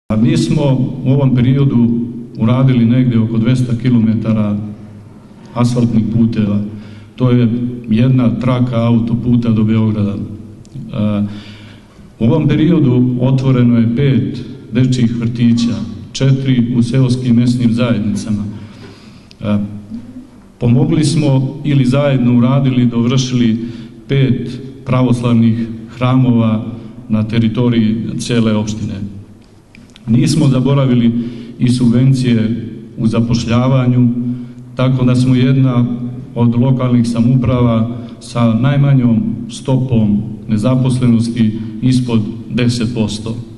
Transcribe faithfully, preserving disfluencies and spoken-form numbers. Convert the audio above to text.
Mi smo u ovom periodu uradili negdje oko dvesta kilometara asfaltnih puteva. To je jedna traka autoputa do Beograda. U ovom periodu otvoreno je pet dečjih vrtića, četiri u seoskim mesnim zajednicama. Pomogli smo ili zajedno uradili, dovršili pet pravoslavnih hramova na teritoriji cele opštine. Nismo zaboravili i subvencije u zapošljavanju, tako da smo jedna od lokalnih samouprava sa najmanjom stopom nezaposlenosti ispod deset posto.